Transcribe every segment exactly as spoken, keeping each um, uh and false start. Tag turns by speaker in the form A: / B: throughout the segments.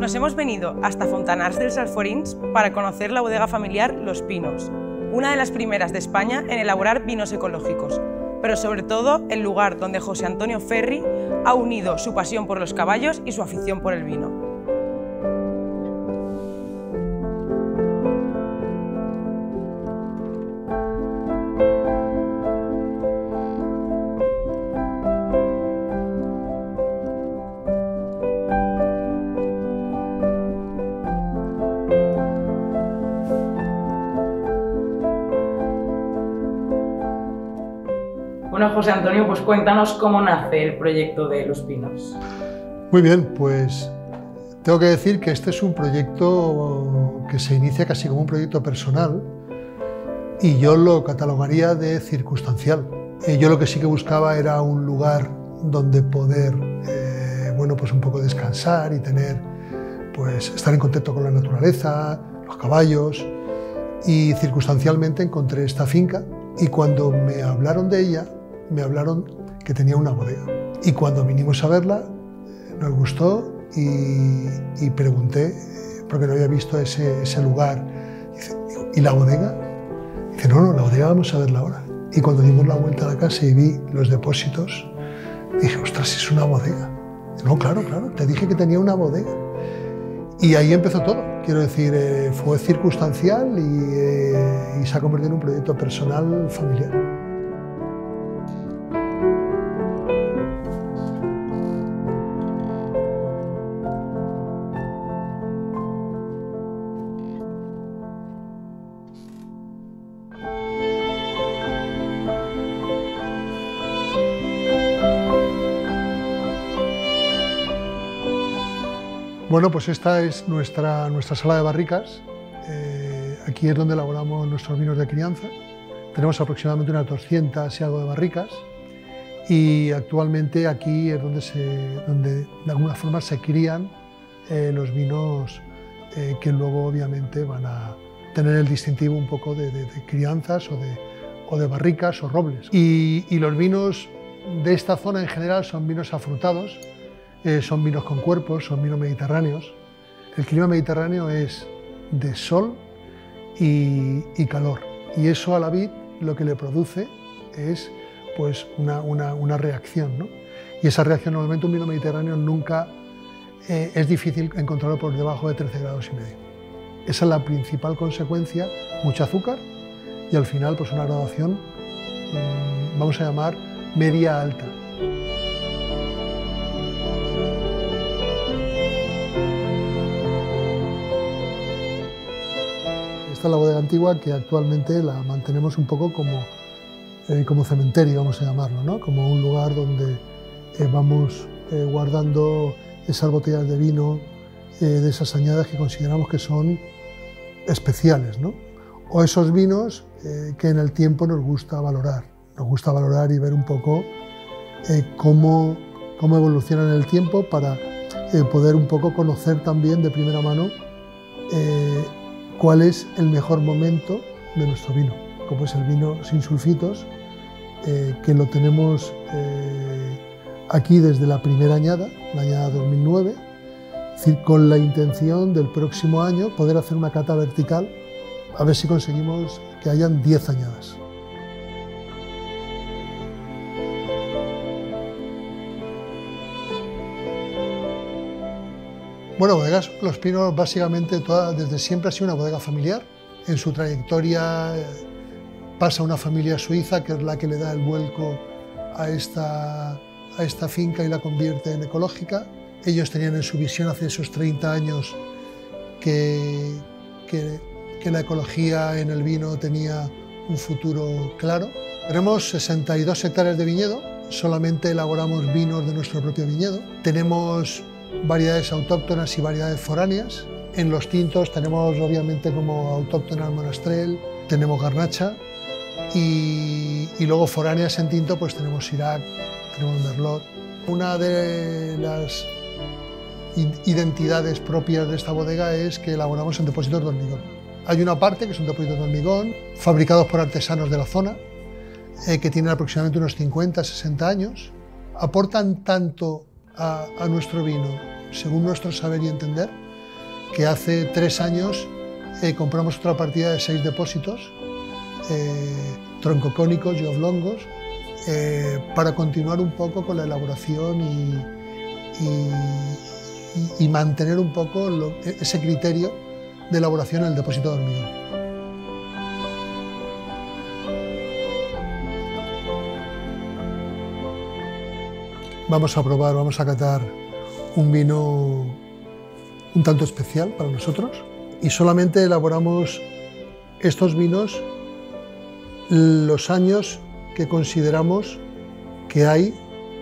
A: Nos hemos venido hasta Fontanars dels Alforins para conocer la bodega familiar Los Pinos, una de las primeras de España en elaborar vinos ecológicos, pero sobre todo el lugar donde José Antonio Ferri ha unido su pasión por los caballos y su afición por el vino. Bueno, José Antonio, pues cuéntanos cómo nace el proyecto de Los Pinos.
B: Muy bien, pues tengo que decir que este es un proyecto que se inicia casi como un proyecto personal y yo lo catalogaría de circunstancial. Eh, yo lo que sí que buscaba era un lugar donde poder, eh, bueno, pues un poco descansar y tener, pues estar en contacto con la naturaleza, los caballos, y circunstancialmente encontré esta finca y cuando me hablaron de ella, me hablaron que tenía una bodega. Y cuando vinimos a verla, nos gustó y, y pregunté, porque no había visto ese, ese lugar. Dice, ¿y la bodega? Dice, no, no, la bodega vamos a verla ahora. Y cuando dimos la vuelta a la casa y vi los depósitos, dije, ostras, es una bodega. No, claro, claro, te dije que tenía una bodega. Y ahí empezó todo. Quiero decir, eh, fue circunstancial y, eh, y se ha convertido en un proyecto personal familiar. Bueno, pues esta es nuestra, nuestra sala de barricas. Eh, aquí es donde elaboramos nuestros vinos de crianza. Tenemos aproximadamente unas doscientas y algo de barricas y actualmente aquí es donde, se, donde de alguna forma se crían eh, los vinos eh, que luego obviamente van a tener el distintivo un poco de, de, de crianzas o de, o de barricas o robles. Y, y los vinos de esta zona en general son vinos afrutados. Eh, son vinos con cuerpos, son vinos mediterráneos. El clima mediterráneo es de sol y, y calor, y eso a la vid lo que le produce es pues, una, una, una reacción, ¿no? Y esa reacción normalmente un vino mediterráneo nunca eh, es difícil encontrarlo por debajo de trece grados y medio. Esa es la principal consecuencia, mucho azúcar y al final pues, una graduación, eh, vamos a llamar media-alta. Esta es la bodega antigua que actualmente la mantenemos un poco como, eh, como cementerio, vamos a llamarlo, ¿no? Como un lugar donde eh, vamos eh, guardando esas botellas de vino, eh, de esas añadas que consideramos que son especiales, ¿no? O esos vinos eh, que en el tiempo nos gusta valorar. Nos gusta valorar y ver un poco eh, cómo, cómo evolucionan en el tiempo para eh, poder un poco conocer también de primera mano eh, cuál es el mejor momento de nuestro vino, como es el vino sin sulfitos, eh, que lo tenemos eh, aquí desde la primera añada, la añada dos mil nueve, es decir, con la intención del próximo año poder hacer una cata vertical, a ver si conseguimos que hayan diez añadas. Bueno, bodegas Los Pinos básicamente toda, desde siempre ha sido una bodega familiar. En su trayectoria eh, pasa una familia suiza que es la que le da el vuelco a esta, a esta finca y la convierte en ecológica. Ellos tenían en su visión hace esos treinta años que, que, que la ecología en el vino tenía un futuro claro. Tenemos sesenta y dos hectáreas de viñedo, solamente elaboramos vinos de nuestro propio viñedo. Tenemos variedades autóctonas y variedades foráneas. En los tintos tenemos obviamente como autóctona el Monastrell, tenemos Garnacha y, y luego foráneas en tinto pues tenemos Syrah, tenemos Merlot. Una de las identidades propias de esta bodega es que elaboramos en depósitos de hormigón. Hay una parte que son depósitos de hormigón fabricados por artesanos de la zona eh, que tienen aproximadamente unos cincuenta, sesenta años. Aportan tanto A, a nuestro vino, según nuestro saber y entender, que hace tres años eh, compramos otra partida de seis depósitos, eh, troncocónicos y oblongos, eh, para continuar un poco con la elaboración y, y, y mantener un poco lo, ese criterio de elaboración en el depósito de hormigón. Vamos a probar, vamos a catar un vino un tanto especial para nosotros y solamente elaboramos estos vinos los años que consideramos que hay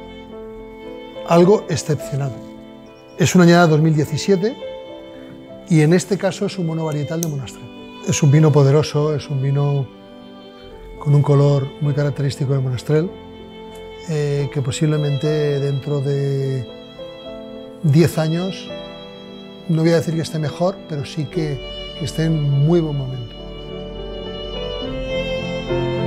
B: algo excepcional. Es una añada dos mil diecisiete y en este caso es un monovarietal de Monastrell. Es un vino poderoso, es un vino con un color muy característico de Monastrell, eh, que posiblemente dentro de diez años, no voy a decir que esté mejor, pero sí que, que esté en muy buen momento.